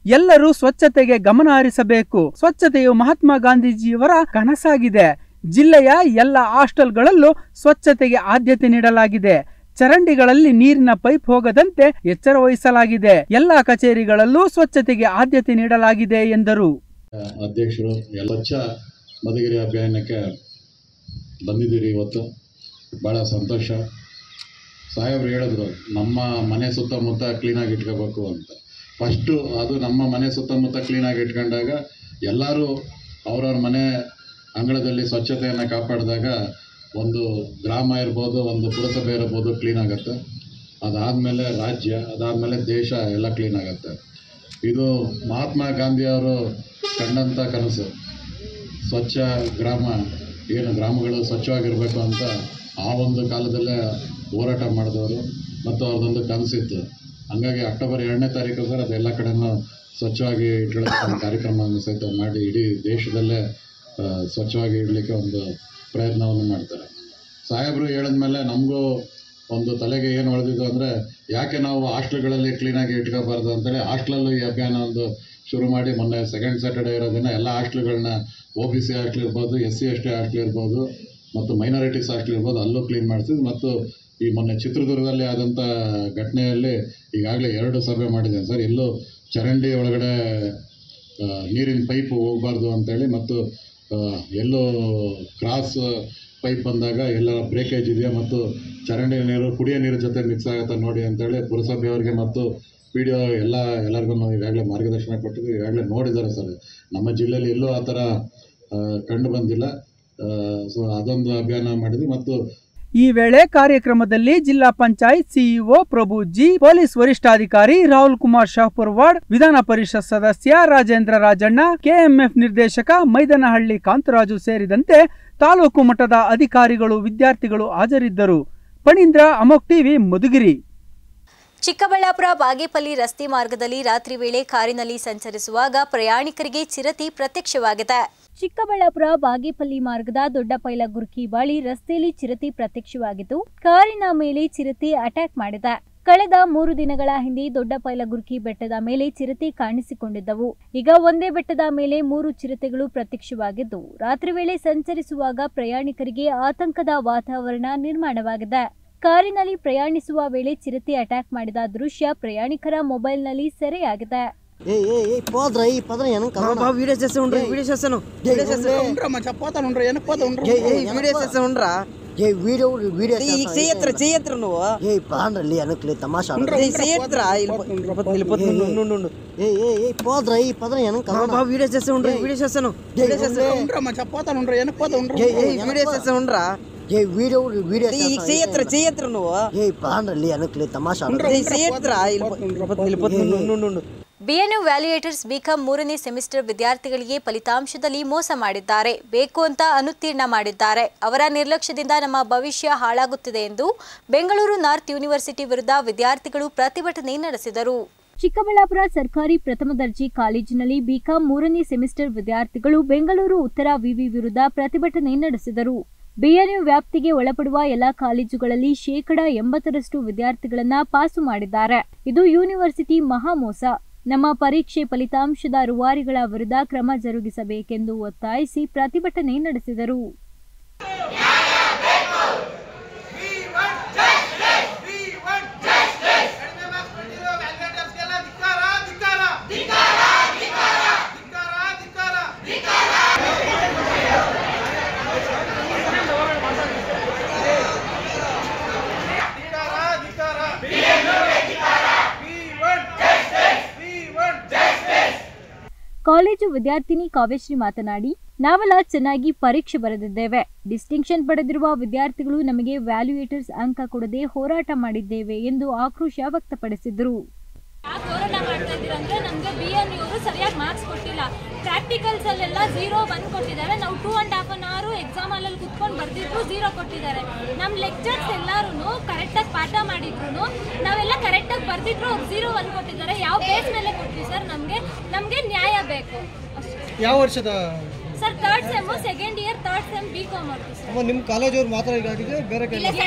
ಎಲ್ಲರೂ ಸ್ವಚ್ಛತೆಗೆ ಗಮನ ಹರಿಸಬೇಕು. ಸ್ವಚ್ಛತೆಯು ಮಹಾತ್ಮ ಗಾಂಧೀಜಿಯವರ ಕನಸಾಗಿದೆ. ಜಿಲ್ಲೆಯ ಎಲ್ಲ ಹಾಸ್ಟೆಲ್ಗಳಲ್ಲೂ ಸ್ವಚ್ಛತೆಗೆ ಆದ್ಯತೆ ನೀಡಲಾಗಿದೆ. ಚರಂಡಿಗಳಲ್ಲಿ ನೀರಿನ ಪೈಪ್ ಹೋಗದಂತೆ ಎಚ್ಚರ ವಹಿಸಲಾಗಿದೆ. ಎಲ್ಲ ಕಚೇರಿಗಳಲ್ಲೂ ಸ್ವಚ್ಛತೆಗೆ ಆದ್ಯತೆ ನೀಡಲಾಗಿದೆ ಎಂದರು. ಅಧ್ಯಕ್ಷರು ಸ್ವಚ್ಛ ಮಧುಗಿರಿ ಅಭಿಯಾನಕ್ಕೆ ಬಂದಿದ್ದೀರಿ. ಇವತ್ತು ಭಾಳ ಸಂತೋಷ. ಸಾಹೇಬ್ರು ಹೇಳಿದ್ರು ನಮ್ಮ ಮನೆ ಸುತ್ತಮುತ್ತ ಕ್ಲೀನಾಗಿ ಇಟ್ಕೋಬೇಕು ಅಂತ. ಫಸ್ಟು ಅದು ನಮ್ಮ ಮನೆ ಸುತ್ತಮುತ್ತ ಕ್ಲೀನಾಗಿ ಇಟ್ಕೊಂಡಾಗ ಎಲ್ಲರೂ ಅವ್ರವ್ರ ಮನೆ ಅಂಗಳದಲ್ಲಿ ಸ್ವಚ್ಛತೆಯನ್ನು ಕಾಪಾಡಿದಾಗ ಒಂದು ಗ್ರಾಮ ಇರ್ಬೋದು, ಒಂದು ಪುರಸಭೆ ಇರ್ಬೋದು ಕ್ಲೀನ್ ಆಗುತ್ತೆ. ಅದಾದಮೇಲೆ ರಾಜ್ಯ, ಅದಾದಮೇಲೆ ದೇಶ ಎಲ್ಲ ಕ್ಲೀನ್ ಆಗುತ್ತೆ. ಇದು ಮಹಾತ್ಮ ಗಾಂಧಿಯವರು ಕಂಡಂಥ ಕನಸು. ಸ್ವಚ್ಛ ಗ್ರಾಮ, ಏನು ಗ್ರಾಮಗಳು ಸ್ವಚ್ಛವಾಗಿರಬೇಕು ಅಂತ ಆ ಒಂದು ಕಾಲದಲ್ಲೇ ಹೋರಾಟ ಮಾಡಿದವರು ಮತ್ತು ಅವ್ರದ್ದೊಂದು ಕನಸಿತ್ತು. ಹಂಗಾಗಿ ಅಕ್ಟೋಬರ್ 2ನೇ ತಾರೀಕು ಸರ್ ಅದೆಲ್ಲ ಕಡೆನೂ ಸ್ವಚ್ಛವಾಗಿ ಇಟ್ಕೊಳ್ಳೋ ಕಾರ್ಯಕ್ರಮವನ್ನು ಸಹಿತ ಮಾಡಿ ಇಡೀ ದೇಶದಲ್ಲೇ ಸ್ವಚ್ಛವಾಗಿ ಇಡಲಿಕ್ಕೆ ಒಂದು ಪ್ರಯತ್ನವನ್ನು ಮಾಡ್ತಾರೆ. ಸಾಹೇಬರು ಹೇಳಿದ್ಮೇಲೆ ನಮಗೂ ಒಂದು ತಲೆಗೆ ಏನು ಹೊಳೆದಿದ್ದು ಅಂದರೆ, ಯಾಕೆ ನಾವು ಹಾಸ್ಟೆಲ್ಗಳಲ್ಲಿ ಕ್ಲೀನಾಗಿ ಇಟ್ಕೋಬಾರ್ದು ಅಂತೇಳಿ ಹಾಸ್ಟೆಲಲ್ಲೂ ಈ ಅಭಿಯಾನ ಒಂದು ಶುರು ಮಾಡಿ ಮೊನ್ನೆ ಸೆಕೆಂಡ್ ಸ್ಯಾಟರ್ಡೇ ಇರೋ ದಿನ ಎಲ್ಲ ಹಾಸ್ಟೆಲ್ಗಳನ್ನ OBC ಹಾಸ್ಟೆಲ್ ಇರ್ಬೋದು, SC/ST ಹಾಸ್ಟೆಲ್ ಇರ್ಬೋದು ಮತ್ತು ಮೈನಾರಿಟೀಸ್ ಹಾಸ್ಟೆಲ್ ಇರ್ಬೋದು ಅಲ್ಲೂ ಕ್ಲೀನ್ ಮಾಡಿಸಿದ್ದು. ಮತ್ತು ಈ ಮೊನ್ನೆ ಚಿತ್ರದುರ್ಗದಲ್ಲಿ ಆದಂಥ ಘಟನೆಯಲ್ಲಿ ಈಗಾಗಲೇ 2 ಸಭೆ ಮಾಡಿದ್ದೇನೆ ಸರ್. ಎಲ್ಲೂ ಚರಂಡಿ ಒಳಗಡೆ ನೀರಿನ ಪೈಪ್ ಹೋಗಬಾರ್ದು ಅಂತೇಳಿ ಮತ್ತು ಎಲ್ಲೋ ಕ್ರಾಸ್ ಪೈಪ್ ಬಂದಾಗ ಎಲ್ಲ ಬ್ರೇಕೇಜ್ ಇದೆಯಾ ಮತ್ತು ಚರಂಡಿ ನೀರು ಕುಡಿಯೋ ನೀರು ಜೊತೆ ಮಿಕ್ಸ್ ಆಗುತ್ತಾ ನೋಡಿ ಅಂತೇಳಿ ಪುರಸಭೆಯವರಿಗೆ ಮತ್ತು PDO ಎಲ್ಲರಿಗೂ ಈಗಾಗಲೇ ಮಾರ್ಗದರ್ಶನ ಕೊಟ್ಟಿದ್ದು. ಈಗಾಗಲೇ ನೋಡಿದ್ದಾರೆ ಸರ್. ನಮ್ಮ ಜಿಲ್ಲೆಯಲ್ಲಿ ಎಲ್ಲೂ ಆ ಥರ ಕಂಡು ಬಂದಿಲ್ಲ. ಸೊ ಅದೊಂದು ಅಭಿಯಾನ ಮಾಡಿದ್ವಿ. ಮತ್ತು ಈ ವೇಳೆ ಕಾರ್ಯಕ್ರಮದಲ್ಲಿ ಜಿಲ್ಲಾ panchayat CEO Prabhu G, police ವರಿಷ್ಠಾಧಿಕಾರಿ ರಾಹುಲ್ ಕುಮಾರ್ ಶಾಪುರ್ವಾಡ್, ವಿಧಾನ ಪರಿಷತ್ ಸದಸ್ಯ ರಾಜೇಂದ್ರ ರಾಜಣ್ಣ, KMF ನಿರ್ದೇಶಕ ಮೈದನಹಳ್ಳಿ ಕಾಂತರಾಜು ಸೇರಿದಂತೆ ತಾಲೂಕು ಮಟ್ಟದ ಅಧಿಕಾರಿಗಳು, ವಿದ್ಯಾರ್ಥಿಗಳು ಹಾಜರಿದ್ದರು. ಪಣೀಂದ್ರ, ಅಮೋಕ್ ಟಿವಿ, ಮಧುಗಿರಿ. ಚಿಕ್ಕಬಳ್ಳಾಪುರ ಬಾಗೇಪಲ್ಲಿ ರಸ್ತೆ ಮಾರ್ಗದಲ್ಲಿ ರಾತ್ರಿ ವೇಳೆ ಕಾರಿನಲ್ಲಿ ಸಂಚರಿಸುವಾಗ ಪ್ರಯಾಣಿಕರಿಗೆ ಚಿರತೆ ಪ್ರತ್ಯಕ್ಷವಾಗಿದೆ. ಚಿಕ್ಕಬಳ್ಳಾಪುರ ಬಾಗೇಪಲ್ಲಿ ಮಾರ್ಗದ ದೊಡ್ಡಪೈಲಗುರ್ಕಿ ಬಳಿ ರಸ್ತೆಯಲ್ಲಿ ಚಿರತೆ ಪ್ರತ್ಯಕ್ಷವಾಗಿದ್ದು, ಕಾರಿನ ಮೇಲೆ ಚಿರತೆ ಅಟ್ಯಾಕ್ ಮಾಡಿದೆ. ಕಳೆದ 3 ದಿನಗಳ ಹಿಂದೆ ದೊಡ್ಡಪೈಲಗುರ್ಕಿ ಬೆಟ್ಟದ ಮೇಲೆ ಚಿರತೆ ಕಾಣಿಸಿಕೊಂಡಿದ್ದವು. ಈಗ ಒಂದೇ ಬೆಟ್ಟದ ಮೇಲೆ 3 ಚಿರತೆಗಳು ಪ್ರತ್ಯಕ್ಷವಾಗಿದ್ದು, ರಾತ್ರಿ ವೇಳೆ ಸಂಚರಿಸುವಾಗ ಪ್ರಯಾಣಿಕರಿಗೆ ಆತಂಕದ ವಾತಾವರಣ ನಿರ್ಮಾಣವಾಗಿದೆ. ಕಾರಿನಲ್ಲಿ ಪ್ರಯಾಣಿಸುವ ವೇಳೆ ಚಿರತೆ ಅಟ್ಯಾಕ್ ಮಾಡಿದ ದೃಶ್ಯ ಪ್ರಯಾಣಿಕರ ಮೊಬೈಲ್ನಲ್ಲಿ ಸೆರೆಯಾಗಿದೆ. BNU ವ್ಯಾಲ್ಯೂಯೇಟರ್ಸ್ BCom 3ನೇ ಸೆಮಿಸ್ಟರ್ ವಿದ್ಯಾರ್ಥಿಗಳಿಗೆ ಫಲಿತಾಂಶದಲ್ಲಿ ಮೋಸ ಮಾಡಿದ್ದಾರೆ, ಬೇಕು ಅಂತ ಅನುತ್ತೀರ್ಣ ಮಾಡಿದ್ದಾರೆ. ಅವರ ನಿರ್ಲಕ್ಷ್ಯದಿಂದ ನಮ್ಮ ಭವಿಷ್ಯ ಹಾಳಾಗುತ್ತಿದೆ ಎಂದು ಬೆಂಗಳೂರು ನಾರ್ತ್ ಯೂನಿವರ್ಸಿಟಿ ವಿರುದ್ಧ ವಿದ್ಯಾರ್ಥಿಗಳು ಪ್ರತಿಭಟನೆ ನಡೆಸಿದರು. ಚಿಕ್ಕಬಳ್ಳಾಪುರ ಸರ್ಕಾರಿ ಪ್ರಥಮ ದರ್ಜೆ ಕಾಲೇಜಿನಲ್ಲಿ BCom 3ನೇ ಸೆಮಿಸ್ಟರ್ ವಿದ್ಯಾರ್ಥಿಗಳು ಬೆಂಗಳೂರು ಉತ್ತರ ವಿವಿ ವಿರುದ್ಧ ಪ್ರತಿಭಟನೆ ನಡೆಸಿದರು. BNU ವ್ಯಾಪ್ತಿಗೆ ಒಳಪಡುವ ಎಲ್ಲ ಕಾಲೇಜುಗಳಲ್ಲಿ 80% ವಿದ್ಯಾರ್ಥಿಗಳನ್ನ ಪಾಸು ಮಾಡಿದ್ದಾರೆ. ಇದು ಯೂನಿವರ್ಸಿಟಿ ಮಹಾಮೋಸ. ನಮ್ಮ ಪರೀಕ್ಷೆ ಫಲಿತಾಂಶದ ರೂವಾರಿಗಳ ವಿರುದ್ಧ ಕ್ರಮ ಜರುಗಿಸಬೇಕೆಂದು ಒತ್ತಾಯಿಸಿ ಪ್ರತಿಭಟನೆ ನಡೆಸಿದರು. ಕಾಲೇಜು ವಿದ್ಯಾರ್ಥಿನಿ ಕಾವ್ಯಶ್ರೀ ಮಾತನಾಡಿ, ನಾವೆಲ್ಲ ಚೆನ್ನಾಗಿ ಪರೀಕ್ಷೆ ಬರೆದಿದ್ದೇವೆ. ಡಿಸ್ಟಿಂಕ್ಷನ್ ಪಡೆದಿರುವ ವಿದ್ಯಾರ್ಥಿಗಳು ನಮಗೆ ವ್ಯಾಲ್ಯೂಯೇಟರ್ಸ್ ಅಂಕ ಕೊಡದೆ ಹೋರಾಟ ಮಾಡಿದ್ದೇವೆ ಎಂದು ಆಕ್ರೋಶ ವ್ಯಕ್ತಪಡಿಸಿದರು. ಹೋರಾಟ ಮಾಡ್ತಾ ಇದ್ದೀರಾ ಅಂದ್ರೆ ನಮಗೆ BNU ಅವರು ಸರಿಯಾಗಿ ಮಾರ್ಕ್ಸ್ ಕೊಟ್ಟಿಲ್ಲ. ಪ್ರಾಕ್ಟಿಕಲ್ಸ್ ಅಲ್ಲೆಲ್ಲ 0, 1 ಕೊಟ್ಟಿದ್ದಾರೆ. ನಾವು 2.5 hour ಎಕ್ಸಾಮ್ ಹಾಲಲ್ಲಿ ಕುತ್ಕೊಂಡು ಬರ್ದಿದ್ರು 0 ಕೊಟ್ಟಿದ್ದಾರೆ. ನಮ್ಮ ಲೆಕ್ಚರ್ಸ್ ಎಲ್ಲರೂ ಕರೆಕ್ಟಾಗಿ ಪಾಠ ಮಾಡಿದ್ರು, ನಾವೆಲ್ಲ ಕರೆಕ್ಟಾಗಿ ಬರ್ದಿದ್ರು 0, 1 ಕೊಟ್ಟಿದ್ದಾರೆ. ಯಾವ ಬೇಸ್ ಮೇಲೆ ಕೊಟ್ರಿ ಸರ್? ನಮಗೆ ನ್ಯಾಯ ಬೇಕು. ಯಾವ ವರ್ಷದ sir. Third sem, second year, third sem B.Com ಅವ್ರದ್ದು ಸರ್. ನಿಮ್ಮ ಕಾಲೇಜವರು ಮಾತ್ರ ಈಗಾಗಿದೆ, ಬೇರೆ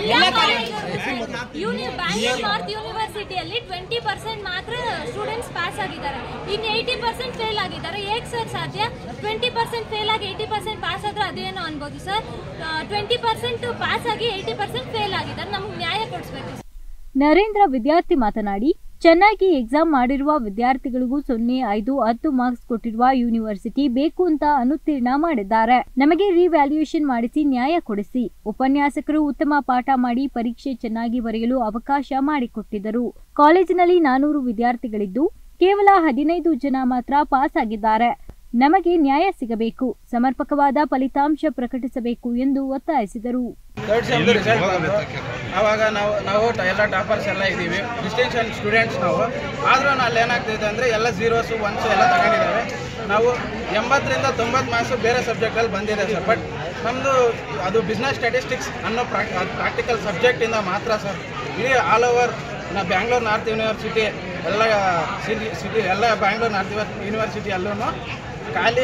ಬ್ಯಾಂಗ್ಳೂರ್ ನಾರ್ತ್ ಯೂನಿವರ್ಸಿಟಿಯಲ್ಲಿ 20% ಮಾತ್ರ ಸ್ಟೂಡೆಂಟ್ಸ್ ಪಾಸ್ ಆಗಿದ್ದಾರೆ. ಇನ್ನು 80% ಫೇಲ್ ಆಗಿದ್ದಾರೆ. ಹೇಗೆ ಸರ್ ಸಾಧ್ಯ? 20% ಫೇಲ್ ಆಗಿ 80% ಪಾಸ್ ಆದ್ರೆ ಅದೇನೋ ಅನ್ಬೋದು ಸರ್. 20% ಪಾಸ್ ಆಗಿ 80% ಫೇಲ್ ಆಗಿದ್ದಾರೆ. ನಮ್ಗೆ ನ್ಯಾಯ ಕೊಡಿಸ್ಬೇಕು. ನರೇಂದ್ರ ವಿದ್ಯಾರ್ಥಿ ಮಾತನಾಡಿ, ಚೆನ್ನಾಗಿ ಎಕ್ಸಾಮ್ ಮಾಡಿರುವ ವಿದ್ಯಾರ್ಥಿಗಳಿಗೂ 0, 5, 10 ಮಾರ್ಕ್ಸ್ ಕೊಟ್ಟಿರುವ ಯೂನಿವರ್ಸಿಟಿ ಬೇಕು ಅಂತ ಅನುತ್ತೀರ್ಣ ಮಾಡಿದ್ದಾರೆ. ನಮಗೆ ರಿವ್ಯಾಲ್ಯೂಯೇಷನ್ ಮಾಡಿಸಿ ನ್ಯಾಯ ಕೊಡಿಸಿ. ಉಪನ್ಯಾಸಕರು ಉತ್ತಮ ಪಾಠ ಮಾಡಿ ಪರೀಕ್ಷೆ ಚೆನ್ನಾಗಿ ಬರೆಯಲು ಅವಕಾಶ ಮಾಡಿಕೊಟ್ಟಿದ್ದರು. ಕಾಲೇಜಿನಲ್ಲಿ 400 ವಿದ್ಯಾರ್ಥಿಗಳಿದ್ದು ಕೇವಲ 15 ಜನ ಮಾತ್ರ ಪಾಸ್ ಆಗಿದ್ದಾರೆ. ನಮಗೆ ನ್ಯಾಯ ಸಿಗಬೇಕು, ಸಮರ್ಪಕವಾದ ಫಲಿತಾಂಶ ಪ್ರಕಟಿಸಬೇಕು ಎಂದು ಒತ್ತಾಯಿಸಿದರು. ಥರ್ಡ್ ಸೆಮ್ದು ರಿಸಲ್ಟ್ ಬಂತು. ಆವಾಗ ನಾವು ಎಲ್ಲ ಟಾಪರ್ಸ್ ಎಲ್ಲ ಇದ್ದೀವಿ, ಡಿಸ್ಟಿಂಕ್ಷನ್ ಸ್ಟೂಡೆಂಟ್ಸ್ ನಾವು. ಆದ್ರೂ ಅಲ್ಲಿ ಏನಾಗ್ತಿದೆ ಅಂದರೆ ಎಲ್ಲ 0s 1s ಎಲ್ಲ ತಗೊಂಡಿದ್ದಾವೆ. ನಾವು 80ರಿಂದ 90 ಮಾರ್ಕ್ಸು ಬೇರೆ ಸಬ್ಜೆಕ್ಟಲ್ಲಿ ಬಂದಿದೆ ಸರ್. ಬಟ್ ನಮ್ಮದು ಅದು ಬಿಸ್ನೆಸ್ ಸ್ಟ್ಯಾಟಿಸ್ಟಿಕ್ಸ್ ಅನ್ನೋ ಪ್ರಾಕ್ಟಿಕಲ್ ಸಬ್ಜೆಕ್ಟಿಂದ ಮಾತ್ರ ಸರ್. ಇಡೀ all over Bangalore north university ಎಲ್ಲ ಸಿಟಿ ಎಲ್ಲ ಬ್ಯಾಂಗ್ಳೂರ್ ನಾರ್ತ್ ಯೂನಿವರ್ಸಿಟಿಯಲ್ಲೂ ಖಾಲಿ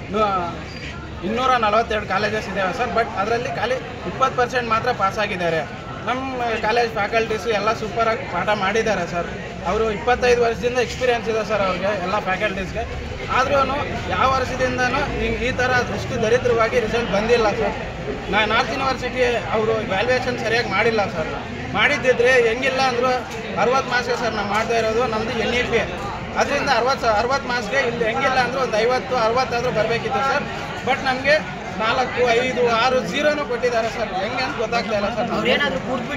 242 ಕಾಲೇಜಸ್ ಇದ್ದಾವೆ ಸರ್. ಬಟ್ ಅದರಲ್ಲಿ ಖಾಲಿ 20% ಮಾತ್ರ ಪಾಸ್ ಆಗಿದ್ದಾರೆ. ನಮ್ಮ ಕಾಲೇಜ್ ಫ್ಯಾಕಲ್ಟೀಸು ಎಲ್ಲ ಸೂಪರಾಗಿ ಪಾಠ ಮಾಡಿದ್ದಾರೆ ಸರ್. ಅವರು 25 ವರ್ಷದಿಂದ ಎಕ್ಸ್ಪೀರಿಯೆನ್ಸ್ ಇದೆ ಸರ್ ಅವ್ರಿಗೆ, ಎಲ್ಲ ಫ್ಯಾಕಲ್ಟೀಸ್ಗೆ. ಆದ್ರೂ ಯಾವ ವರ್ಷದಿಂದನೂ ಈ ಥರ ದೃಷ್ಟಿ ದರಿದ್ರವಾಗಿ ರಿಸಲ್ಟ್ ಬಂದಿಲ್ಲ ಸರ್. ನಾರ್ತ್ ಯೂನಿವರ್ಸಿಟಿ ಅವರು ವ್ಯಾಲ್ಯೂಯೇಷನ್ ಸರಿಯಾಗಿ ಮಾಡಿಲ್ಲ ಸರ್. ಮಾಡಿದ್ದಿದ್ರೆ ಹೆಂಗಿಲ್ಲ ಅಂದರೂ 60 ಮಾರ್ಕ್ಸ್ಗೆ ಸರ್ ನಾವು ಮಾಡ್ತಾ ಇರೋದು. ನಮ್ಮದು NEP ಅದರಿಂದ 60 ಮಾರ್ಕ್ಸ್ಗೆ ಇಲ್ಲಿ ಹೆಂಗಿಲ್ಲ ಅಂದರೂ ಒಂದು 50, 60 ಆದರೂ ಬರಬೇಕಿತ್ತು ಸರ್. ಬಟ್ ನಮಗೆ 4, 5, 6, 0 ಕೊಟ್ಟಿದ್ದಾರೆ ಸರ್. ಹೆಂಗೆ ಅಂತ ಗೊತ್ತಾಗ್ತಾ ಇಲ್ಲ ಸರ್. ಅವ್ರು ಏನು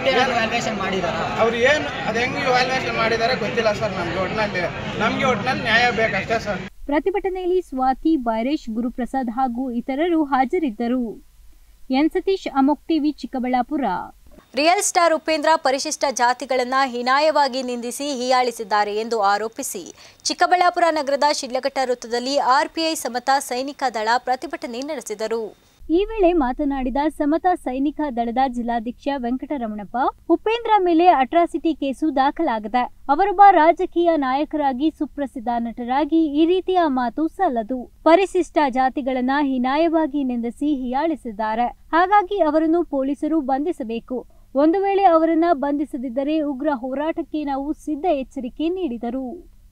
ಅದು ಹೆಂಗೆ ವ್ಯಾಲ್ಯೂಯೇಷನ್ ಮಾಡಿದ್ದಾರೆ ಗೊತ್ತಿಲ್ಲ ಸರ್. ನಮಗೆ ಒಟ್ಟಿನಲ್ಲಿ ನ್ಯಾಯ ಬೇಕಷ್ಟೇ ಸರ್. ಪ್ರತಿಭಟನೆಯಲ್ಲಿ ಸ್ವಾತಿ, ಬೈರೇಶ್, ಗುರುಪ್ರಸಾದ್ ಹಾಗೂ ಇತರರು ಹಾಜರಿದ್ದರು. N Satish, Amogh TV, Chikkaballapur. Real star Upendra ಪರಿಶಿಷ್ಟ ಜಾತಿಗಳನ್ನ ಹೀನಾಯವಾಗಿ ನಿಂದಿಸಿ ಹೀಯಾಳಿಸಿದ್ದಾರೆ ಎಂದು ಆರೋಪಿಸಿ ಚಿಕ್ಕಬಳ್ಳಾಪುರ ನಗರದ ಶಿಡ್ಲಘಟ್ಟ ವೃತ್ತದಲ್ಲಿ ಆರ್ಪಿಐ ಸಮತಾ ಸೈನಿಕ ದಳ ಪ್ರತಿಭಟನೆ ನಡೆಸಿದರು. ಈ ವೇಳೆ ಮಾತನಾಡಿದ ಸಮತಾ ಸೈನಿಕ ದಳದ ಜಿಲ್ಲಾಧ್ಯಕ್ಷ ವೆಂಕಟರಮಣಪ್ಪ, ಉಪೇಂದ್ರ ಮೇಲೆ ಅಟ್ರಾಸಿಟಿ ಕೇಸು ದಾಖಲಾಗಿದೆ. ಅವರೊಬ್ಬ ರಾಜಕೀಯ ನಾಯಕರಾಗಿ ಸುಪ್ರಸಿದ್ಧ ನಟರಾಗಿ ಈ ರೀತಿಯ ಮಾತು ಸಲ್ಲದು. ಪರಿಶಿಷ್ಟ ಜಾತಿಗಳನ್ನ ಹೀನಾಯವಾಗಿ ನಿಂದಿಸಿ ಹೀಯಾಳಿಸಿದ್ದಾರೆ. ಹಾಗಾಗಿ ಅವರನ್ನು ಪೊಲೀಸರು ಬಂಧಿಸಬೇಕು. ಒಂದು ವೇಳೆ ಅವರನ್ನ ಬಂಧಿಸದಿದ್ದರೆ ಉಗ್ರ ಹೋರಾಟಕ್ಕೆ ನಾವು ಸಿದ್ಧ ಎಚ್ಚರಿಕೆ ನೀಡಿದರು.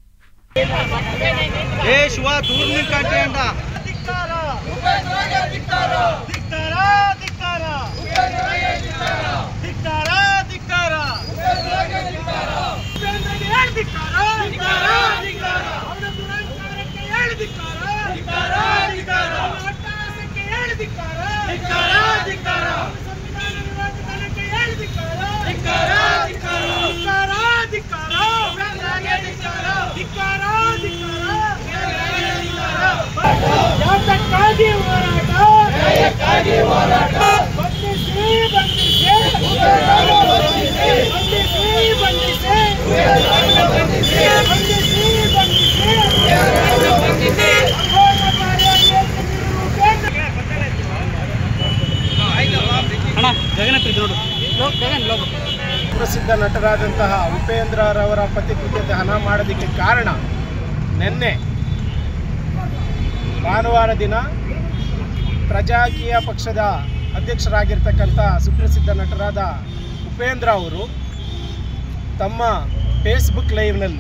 ಪ್ರಸಿದ್ಧ ನಟರಾದಂತಹ ಉಪೇಂದ್ರರವರ ಪತಿಕೃತ್ಯತೆ ಹಣ ಮಾಡೋದಕ್ಕೆ ಕಾರಣ ನಿನ್ನೆ ಭಾನುವಾರ ದಿನ ಪ್ರಜಾಕೀಯ ಪಕ್ಷದ ಅಧ್ಯಕ್ಷರಾಗಿರ್ತಕ್ಕಂಥ ಸುಪ್ರಸಿದ್ಧ ನಟರಾದ ಉಪೇಂದ್ರ ಅವರು ತಮ್ಮ ಫೇಸ್ಬುಕ್ ಲೈವ್ನಲ್ಲಿ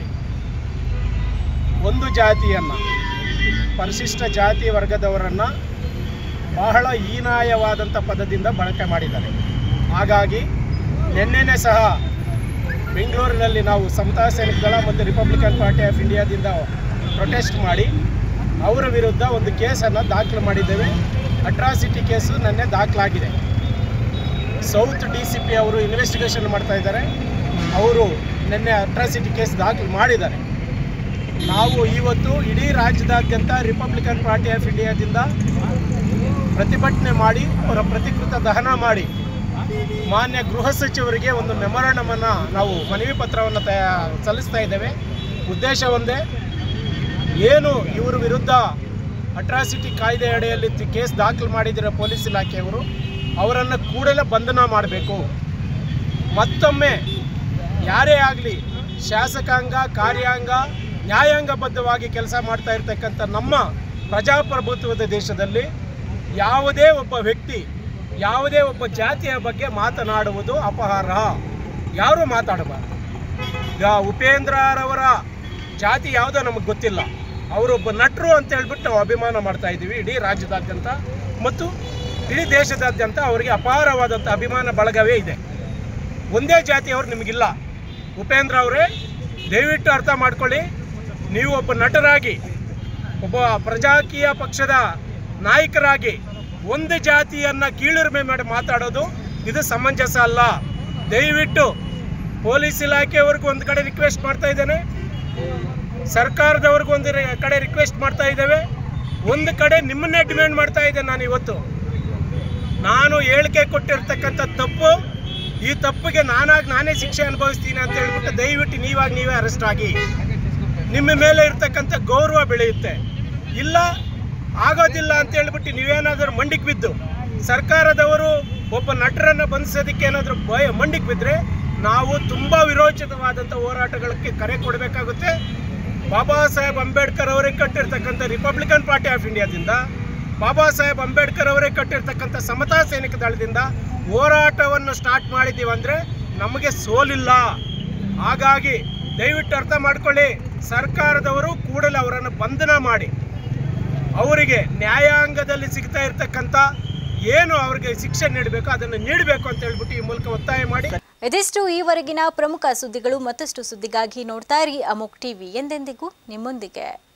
ಒಂದು ಜಾತಿಯನ್ನು, ಪರಿಶಿಷ್ಟ ಜಾತಿ ವರ್ಗದವರನ್ನು ಬಹಳ ಹೀನಾಯವಾದಂಥ ಪದದಿಂದ ಬಳಕೆ ಮಾಡಿದ್ದಾರೆ. ಹಾಗಾಗಿ ನಿನ್ನೆನೇ ಸಹ ಬೆಂಗಳೂರಿನಲ್ಲಿ ನಾವು ಸಮತಾ ಸೈನಿಕ ದಳ ಮತ್ತು ರಿಪಬ್ಲಿಕನ್ ಪಾರ್ಟಿ ಆಫ್ ಇಂಡಿಯಾದಿಂದ ಪ್ರೊಟೆಸ್ಟ್ ಮಾಡಿ ಅವರ ವಿರುದ್ಧ ಒಂದು ಕೇಸನ್ನು ದಾಖಲು ಮಾಡಿದ್ದೇವೆ. ಅಟ್ರಾಸಿಟಿ ಕೇಸು ನಿನ್ನೆ ದಾಖಲಾಗಿದೆ. ಸೌತ್ DCP ಅವರು ಇನ್ವೆಸ್ಟಿಗೇಷನ್ ಮಾಡ್ತಾ ಇದ್ದಾರೆ. ಅವರು ನಿನ್ನೆ ಅಟ್ರಾಸಿಟಿ ಕೇಸ್ ದಾಖಲು ಮಾಡಿದ್ದಾರೆ. ನಾವು ಇವತ್ತು ಇಡೀ ರಾಜ್ಯದಾದ್ಯಂತ ರಿಪಬ್ಲಿಕನ್ ಪಾರ್ಟಿ ಆಫ್ ಇಂಡಿಯಾದಿಂದ ಪ್ರತಿಭಟನೆ ಮಾಡಿ ಅವರ ಪ್ರತಿಕೃತ ದಹನ ಮಾಡಿ ಮಾನ್ಯ ಗೃಹ ಸಚಿವರಿಗೆ ಒಂದು ಮೆಮೊರಾಂಡಮನ್ನು ನಾವು ಮನವಿ ಪತ್ರವನ್ನು ಸಲ್ಲಿಸ್ತಾ ಇದ್ದೇವೆ. ಉದ್ದೇಶ ಒಂದೇ, ಏನು ಇವರ ವಿರುದ್ಧ ಅಟ್ರಾಸಿಟಿ ಕಾಯ್ದೆ ಅಡಿಯಲ್ಲಿ ಕೇಸ್ ದಾಖಲು ಮಾಡಿದಿರೋ ಪೊಲೀಸ್ ಇಲಾಖೆಯವರು ಅವರನ್ನು ಕೂಡಲೇ ಬಂಧನ ಮಾಡಬೇಕು. ಮತ್ತೊಮ್ಮೆ ಯಾರೇ ಆಗಲಿ ಶಾಸಕಾಂಗ, ಕಾರ್ಯಾಂಗ, ನ್ಯಾಯಾಂಗಬದ್ಧವಾಗಿ ಕೆಲಸ ಮಾಡ್ತಾ ಇರ್ತಕ್ಕಂಥ ನಮ್ಮ ಪ್ರಜಾಪ್ರಭುತ್ವದ ದೇಶದಲ್ಲಿ ಯಾವುದೇ ಒಬ್ಬ ವ್ಯಕ್ತಿ ಯಾವುದೇ ಒಬ್ಬ ಜಾತಿಯ ಬಗ್ಗೆ ಮಾತನಾಡುವುದು ಅಪಹಾರ. ಯಾರೂ ಮಾತಾಡಬಾರ್ದು. ಈಗ ಉಪೇಂದ್ರರವರ ಜಾತಿ ಯಾವುದೋ ನಮಗೆ ಗೊತ್ತಿಲ್ಲ, ಅವರೊಬ್ಬ ನಟರು ಅಂತ ಹೇಳ್ಬಿಟ್ಟು ನಾವು ಅಭಿಮಾನ ಮಾಡ್ತಾ ಇದ್ದೀವಿ. ಇಡೀ ರಾಜ್ಯದಾದ್ಯಂತ ಮತ್ತು ಇಡೀ ದೇಶದಾದ್ಯಂತ ಅವರಿಗೆ ಅಪಾರವಾದಂಥ ಅಭಿಮಾನ ಬಳಗವೇ ಇದೆ. ಒಂದೇ ಜಾತಿಯವರು ನಿಮಗಿಲ್ಲ. ಉಪೇಂದ್ರ ಅವರೇ, ದಯವಿಟ್ಟು ಅರ್ಥ ಮಾಡ್ಕೊಳ್ಳಿ. ನೀವು ಒಬ್ಬ ನಟರಾಗಿ, ಒಬ್ಬ ಪ್ರಜಾಕೀಯ ಪಕ್ಷದ ನಾಯಕರಾಗಿ ಒಂದು ಜಾತಿಯನ್ನು ಕೀಳಿರಿಮೆ ಮಾಡಿ ಮಾತಾಡೋದು ಇದು ಸಮಂಜಸ ಅಲ್ಲ. ದಯವಿಟ್ಟು ಪೊಲೀಸ್ ಇಲಾಖೆಯವ್ರಿಗೂ ಒಂದು ಕಡೆ ರಿಕ್ವೆಸ್ಟ್ ಮಾಡ್ತಾ ಇದ್ದೇನೆ, ಸರ್ಕಾರದವ್ರಿಗೂ ಒಂದು ಕಡೆ ರಿಕ್ವೆಸ್ಟ್ ಮಾಡ್ತಾ ಇದ್ದೇವೆ, ಒಂದು ಕಡೆ ನಿಮ್ಮನ್ನೇ ಡಿಮ್ಯಾಂಡ್ ಮಾಡ್ತಾ ಇದ್ದೇನೆ. ನಾನು ಇವತ್ತು ಹೇಳಿಕೆ ಕೊಟ್ಟಿರ್ತಕ್ಕಂಥ ತಪ್ಪು, ಈ ತಪ್ಪಿಗೆ ನಾನೇ ಶಿಕ್ಷೆ ಅನುಭವಿಸ್ತೀನಿ ಅಂತ ಹೇಳ್ಬಿಟ್ಟು ದಯವಿಟ್ಟು ನೀವೇ ಅರೆಸ್ಟ್ ಆಗಿ. ನಿಮ್ಮ ಮೇಲೆ ಇರ್ತಕ್ಕಂಥ ಗೌರವ ಬೆಳೆಯುತ್ತೆ. ಇಲ್ಲ ಆಗೋದಿಲ್ಲ ಅಂತ ಹೇಳ್ಬಿಟ್ಟು ನೀವೇನಾದರೂ ಮಂಡಿಗೆ ಬಿದ್ದು ಸರ್ಕಾರದವರು ಒಬ್ಬ ನಟರನ್ನು ಬಂಧಿಸೋದಕ್ಕೆ ಏನಾದರೂ ಮಂಡಿಗೆ ಬಿದ್ದರೆ ನಾವು ತುಂಬ ವಿರೋಚಿತವಾದಂಥ ಹೋರಾಟಗಳಿಗೆ ಕರೆ ಕೊಡಬೇಕಾಗುತ್ತೆ. ಬಾಬಾ ಸಾಹೇಬ್ ಅಂಬೇಡ್ಕರ್ ಅವರೇ ಕಟ್ಟಿರ್ತಕ್ಕಂಥ ರಿಪಬ್ಲಿಕನ್ ಪಾರ್ಟಿ ಆಫ್ ಇಂಡಿಯಾದಿಂದ, ಬಾಬಾ ಸಾಹೇಬ್ ಅಂಬೇಡ್ಕರ್ ಅವರೇ ಕಟ್ಟಿರ್ತಕ್ಕಂಥ ಸಮತಾ ಸೈನಿಕ ದಳದಿಂದ ಹೋರಾಟವನ್ನು ಸ್ಟಾರ್ಟ್ ಮಾಡಿದ್ದೀವಿ ಅಂದರೆ ನಮಗೆ ಸೋಲಿಲ್ಲ. ಹಾಗಾಗಿ ದಯವಿಟ್ಟು ಅರ್ಥ ಮಾಡ್ಕೊಳ್ಳಿ, ಸರ್ಕಾರದವರು ಕೂಡಲೇ ಅವರನ್ನು ಬಂಧನ ಮಾಡಿ ಅವರಿಗೆ ನ್ಯಾಯಾಂಗದಲ್ಲಿ ಸಿಗ್ತಾ ಇರ್ತಕ್ಕಂಥ ಏನು ಅವರಿಗೆ ಶಿಕ್ಷೆ ನೀಡಬೇಕು ಅದನ್ನು ನೀಡಬೇಕು ಅಂತ ಹೇಳ್ಬಿಟ್ಟು ಈ ಮೂಲಕ ಒತ್ತಾಯ ಮಾಡಿ. ಇದಿಷ್ಟು ಈವರೆಗಿನ ಪ್ರಮುಖ ಸುದ್ದಿಗಳು. ಮತ್ತಷ್ಟು ಸುದ್ದಿಗಾಗಿ ನೋಡ್ತಾ ಇರಿ ಅಮೋಕ್ ಟಿವಿ, ಎಂದೆಂದಿಗೂ ನಿಮ್ಮೊಂದಿಗೆ.